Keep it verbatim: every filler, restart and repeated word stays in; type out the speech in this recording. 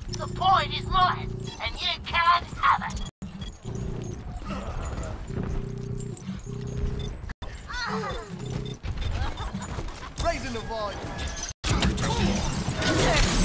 The point is mine, and you can't have it. Raising the volume.